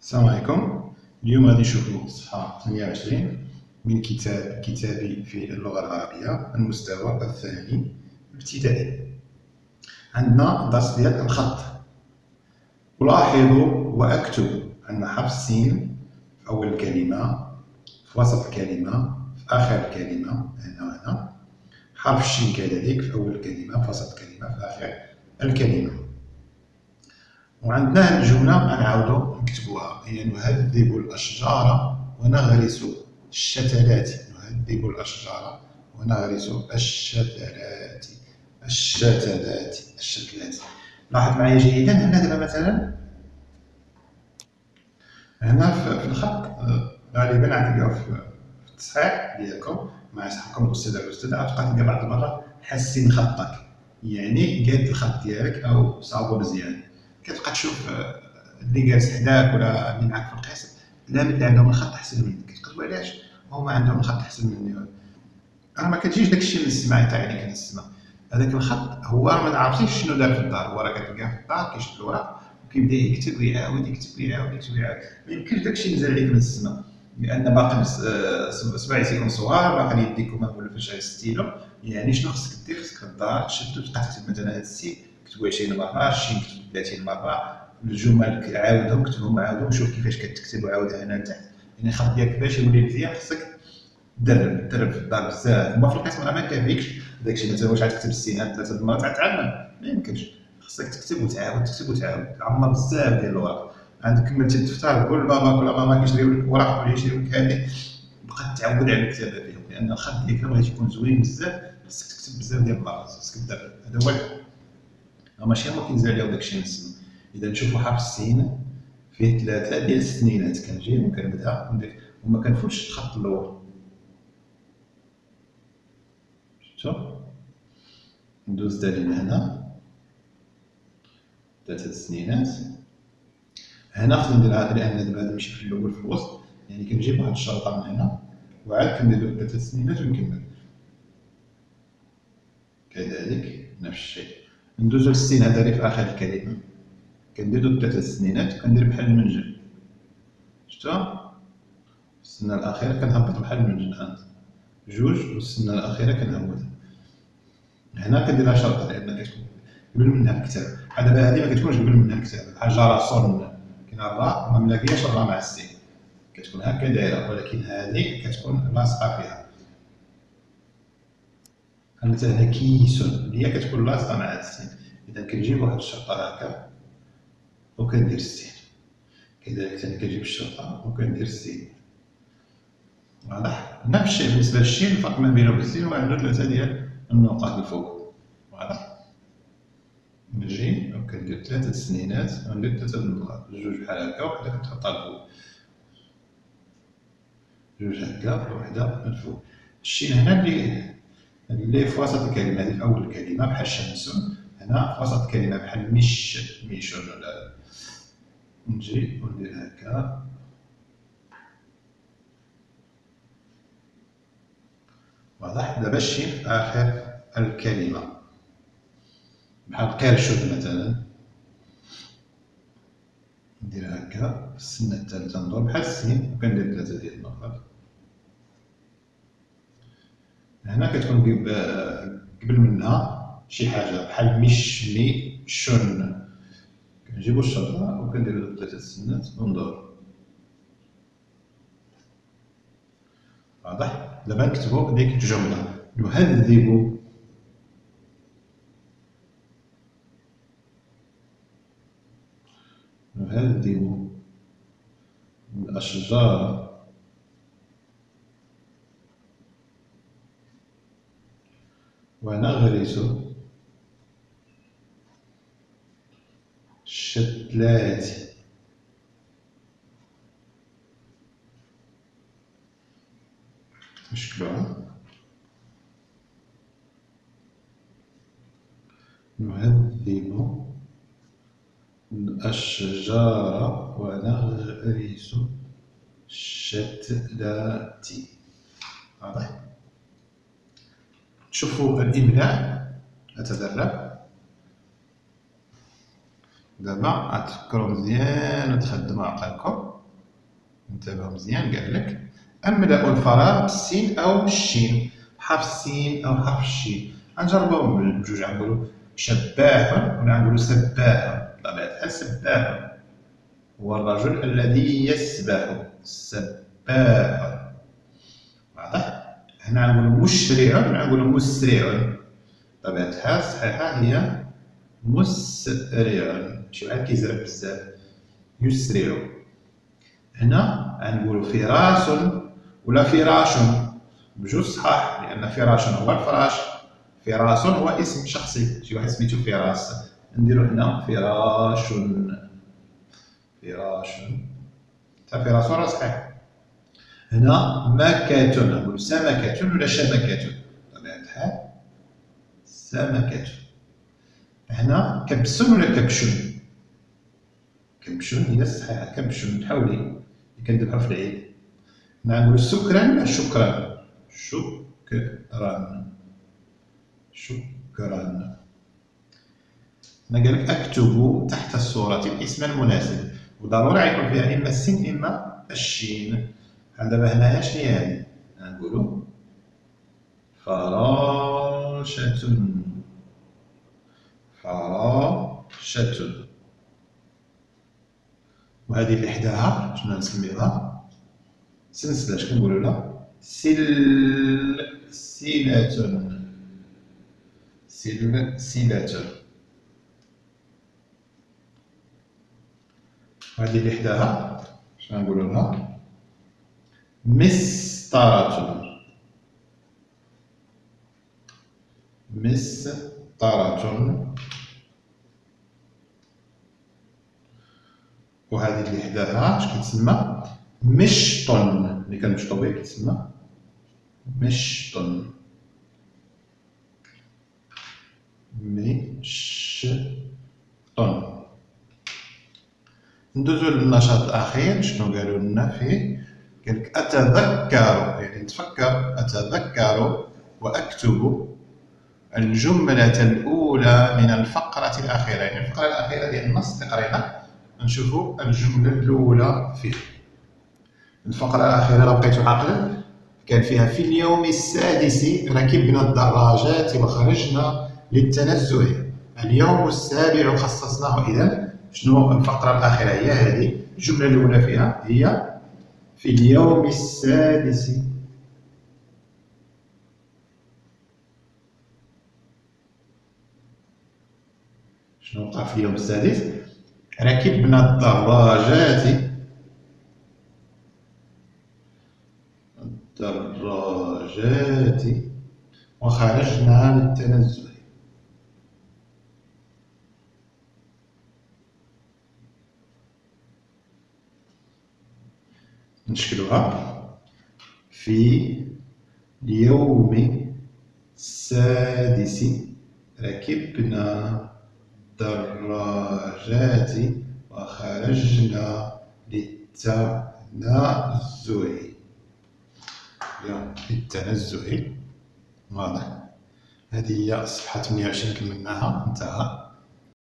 السلام عليكم. اليوم غادي نشوفوا صفحة 28 من كتابي في اللغة العربية المستوى الثاني الابتدائي. عندنا درس ديال الخط. ألاحظ وأكتب أن حرف السين في أول الكلمة، في وسط الكلمة، في آخر الكلمة، هنا وهنا. حرف الشين كذلك في أول الكلمة، في وسط الكلمة، في آخر الكلمة. وعندنا هاد الجملة غنعاودو نكتبوها، هي نهذب الأشجار ونغرس الشتلات. نهذب الأشجار ونغرس الشتلات. الشتلات. لاحظ معايا جيدا، هنا دابا مثلا هنا في الخط غالبا غتلقاو في التصحيح ديالكم مع صاحبكم الأستاذ أو الأستاذة غتبقى تلقى بعض المرات حاسين خطك، يعني قاد الخط ديالك أو صاوبو مزيان. كتبقى تشوف اللي جالس حداك ولا اللي معاك في القسم لا اللي عندهم الخط احسن منك، كتقول علاش هما عندهم الخط احسن مني؟ راه ما كتجيش داكشي من السماء يطيح عليك من السماء. هذاك الخط هو ما عرفتيش شنو دار في الدار، هو راه كتلقاه في الدار كيشد الوراق وكيبدا يكتب ويعاود يكتب ويعاود يكتب ويعاود. ما يمكنش داكشي نزل عليك من السماء، لان باقي صبايتكم صغار، باقي يديكم ما مولفاش على الستيلو. يعني شنو خصك دير؟ خصك الدار تشد وتبقى تكتب مثلا هذا السي كتبو 20 مره، الشين كتبو 30 مره، الجمل عاودهم كتبهم عاودهم، شوف كيفاش كتكتب وعاودها هنا لتحت. يعني الخط ديالك باش يولي مزيان خصك تدرب في الدار بزاف. هما في القسم راه ما كافيكش داكشي، مثلا واش غتكتب السينات 3 المرات غتعلم؟ ما يمكنش، خصك تكتب وتعاود تكتب وتعاود، عمر بزاف ديال الوراق. عندك كملتي الدفتر كل بابا كل ماما كيشريو لك وراق ولا يشريو لك هذه، بقى تعود على الكتابه فيهم، لان الخط ديالك بغيتي يكون زوين بزاف خصك تكتب بزاف ديال المرات، خصك تدرب. هذا هو ماشي هما كينزل عليهم داكشي من السما. اذا نشوفوا حرف السين فيه 3 ديال السنينات، كنجي وكنبدا وندير وما كنفوتش الخط الاول. شفتوا؟ ندوز دالي لهنا 3 السنينات. هنا خصني نديرها لان دابا هذا ماشي في الاول في الوسط، يعني كنجيب واحد الشرطه من هنا وعاد كندير 3 السنينات ونكمل. كذلك نفس الشيء ندوزو للسين هذا اللي في اخر الكلمه، كنديرو 3 السنينات وكندير بحال المنجل. شفتوا؟ السنه الاخيره كنهبط بحال المنجل، هانت جوج والسنه الاخيره كنعاودها. هنا كنديرها شرطه لان كتكون قبل منها الكتاب. دابا هذه ما كتكونش قبل منها الكتاب، بحال جرى صون كاين الراء ما ملاقياش الراء مع السين، كتكون هكا دايره، ولكن هذه كتكون لاصقه فيها. مثلا كيسون اللي هي كتكون لاصقه مع السين، اذا كنجيب واحد الشرطه هكا وكندير السين. كذلك ثاني كنجيب الشرطه وكندير السين. واضح؟ نفس الشيء بالنسبه للشين، الفرق ما بينه وبين السين هو عنده 3 ديال النقط الفوق. واضح؟ نجي وكندير 3 السنينات وندير 3 النقط، جوج بحال هكا وحده كتحطها الفوق، جوج هكا وحده الفوق. الشين هنا اللي في وسط الكلمه، هذه في اول الكلمه بحال شمس، هنا في وسط الكلمه بحال ميش ولا. نجي وندير هكا. واضح؟ دابا الشين في اخر الكلمه بحال قرشد مثلا، ندير هكا. في السنه الثالثه ندور بحال السين وكندير 3 ديال النقط. هنا كتكون قبل منها شي حاجه بحال مي شون، كنجيبو الشرطه وكنديرو 3 السنات وندور. واضح؟ دابا نكتبو ديك الجمله نهذب الأشجار ونغرس الشتلات. مشكلة نهذب الأشجار ونغرس الشتلات. واضح؟ شوفوا الإملاء، أتدرب. دابا غتفكروا مزيان وتخدموا عقلكم انتبهوا مزيان، قال لك أملأ الفراغ بالسين أو بالشين، حرف السين أو حرف الشين. غنجربوهم بجوج، غنقولو شباح ولا غنقولو سباح. بطبيعة الحال سباح هو الرجل الذي يسبح، سباح. واضح؟ هنا غنقولو مشرع ولا غنقولو مسرع. بطبيعة الحال الصحيحة هي مسرع، شي واحد كيزرب بزاف، يسرع. هنا غنقولو فراس ولا فراش، بجوج صحاح، لأن فراش هو الفراش، فراس هو اسم شخصي، شي واحد سميتو فراس. نديرو هنا فراش، فراش، تا فراس راه صحيح. هنا مكة، نقولو سمكة ولا شبكة، بطبيعة الحال سمكة. هنا كبس ولا كبش؟ كبش هي الصحيحة، كبش. تحاولي اللي كندبحو في العيد. هنا نقولو سكرا ولا شكرا؟ شكرا، شكرا. هنا قالك أكتب تحت الصورة الاسم المناسب، وضروري يكون فيها إما السين إما الشين. دابا هنايا شنو هي هادي؟ غنقولو فراشة، فراشة. وهذه اللي حداها شنو نسميوها؟ سلسلة. اش كنقولو لها؟ سلسلة، سلسلة. وهذه اللي حداها شنو نقولو لها؟ مسطرة، مسطرة. وهذه اللي حداها اش كتسمى؟ مشط، اللي كنمشطو به كيتسمى مشط، مشط. ندوزو للنشاط الأخير. شنو قالوا لنا فيه؟ قالك أتذكر، يعني نتفكر، أتذكر وأكتب الجملة الأولى من الفقرة الأخيرة. يعني الفقرة الأخيرة ديال النص اللي قرينا نشوفوا الجملة الأولى فيه. الفقرة الأخيرة لو بقيتو عاقلين كان فيها في اليوم السادس ركبنا الدراجات وخرجنا للتنزه. اليوم السابع خصصناه. إذا شنو الفقرة الأخيرة؟ هي هذه. الجملة الأولى فيها هي في اليوم السادس. شنو وقع في اليوم السادس؟ ركبنا الدراجات، وخرجنا للتنزه. نشكلوها في اليوم السادس ركبنا الدراجات وخرجنا للتنزه. واضح؟ هذه هي الصفحة 28 كملناها، انتهى.